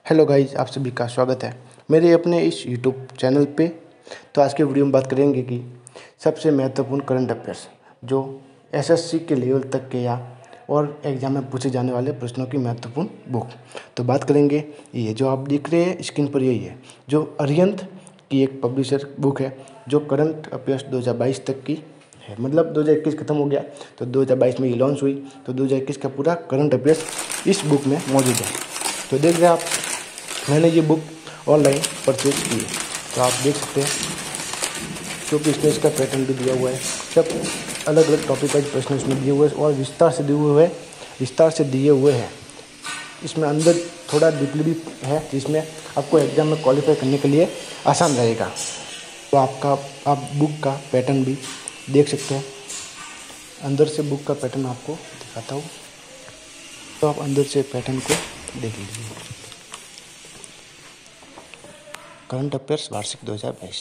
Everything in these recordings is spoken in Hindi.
हेलो गाइस, आप सभी का स्वागत है मेरे अपने इस यूट्यूब चैनल पे। तो आज के वीडियो में बात करेंगे कि सबसे महत्वपूर्ण करंट अफेयर्स जो एसएससी के लेवल तक के या और एग्जाम में पूछे जाने वाले प्रश्नों की महत्वपूर्ण बुक। तो बात करेंगे, ये जो आप देख रहे हैं स्क्रीन पर यही है जो अरिहंत की एक पब्लिशर बुक है जो करंट अफेयर्स 2022 तक की है। मतलब 2021 खत्म हो गया तो 2022 में ये लॉन्च हुई, तो 2021 का पूरा करंट अफेयर्स इस बुक में मौजूद है। तो देख रहे हैं आप, मैंने ये बुक ऑनलाइन परचेज की है, तो आप देख सकते हैं क्योंकि इसमें इसका पैटर्न भी दिया हुआ है। सब अलग अलग टॉपिक वाइज प्रश्न इसमें दिए हुए हैं और विस्तार से दिए हुए हैं। इसमें अंदर थोड़ा डीपली भी है जिसमें आपको एग्जाम में क्वालिफाई करने के लिए आसान रहेगा। तो आप बुक का पैटर्न भी देख सकते हैं। अंदर से बुक का पैटर्न आपको दिखाता हूँ, तो आप अंदर से पैटर्न को देख लीजिए। करंट अफेयर्स वार्षिक 2022।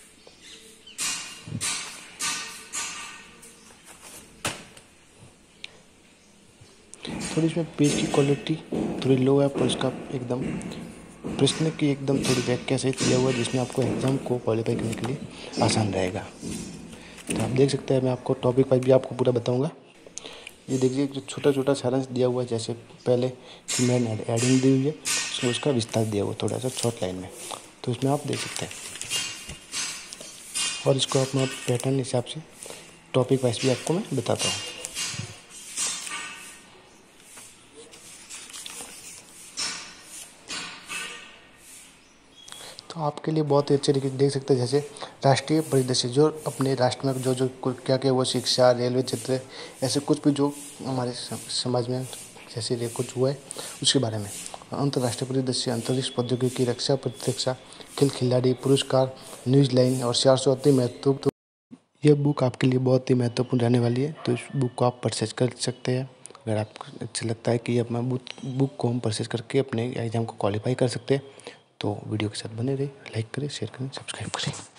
थोड़ी इसमें पेज की क्वालिटी थोड़ी लो है, पर इसका एकदम प्रश्न की एकदम थोड़ी व्याख्या सहित दिया हुआ है जिसमें आपको एग्जाम को क्वालिफाई करने के लिए आसान रहेगा। तो आप देख सकते हैं, मैं आपको टॉपिक वाइज भी आपको पूरा बताऊंगा। ये देखिए जो छोटा छोटा सारांश दिया हुआ है, जैसे पहले मेन एडिंग दी हुई है, उसमें उसका विस्तार दिया हुआ थोड़ा सा शॉर्ट लाइन में, तो इसमें आप देख सकते हैं। और इसको अपना पैटर्न हिसाब से टॉपिक वाइज भी आपको मैं बताता हूँ। तो आपके लिए बहुत ही अच्छे देख सकते हैं, जैसे राष्ट्रीय परिदृश्य जो अपने राष्ट्र में जो जो क्या क्या वो शिक्षा, रेलवे क्षेत्र, ऐसे कुछ भी जो हमारे समाज में जैसे कुछ हुआ है उसके बारे में। अंतर्राष्ट्रीय परिदृश्य, अंतरिक्ष प्रौद्योगिकी, रक्षा प्रतिरक्षा, खेल खिलाड़ी, पुरस्कार, न्यूज लाइन और 400 अति महत्व। तो ये बुक आपके लिए बहुत ही महत्वपूर्ण रहने वाली है, तो इस बुक को आप परचेज कर सकते हैं। अगर आपको अच्छा लगता है कि अपना बुक को हम परचेज करके अपने एग्जाम को क्वालिफाई कर सकते हैं, तो वीडियो के साथ बने रहिए, लाइक करें, शेयर करें, सब्सक्राइब करें।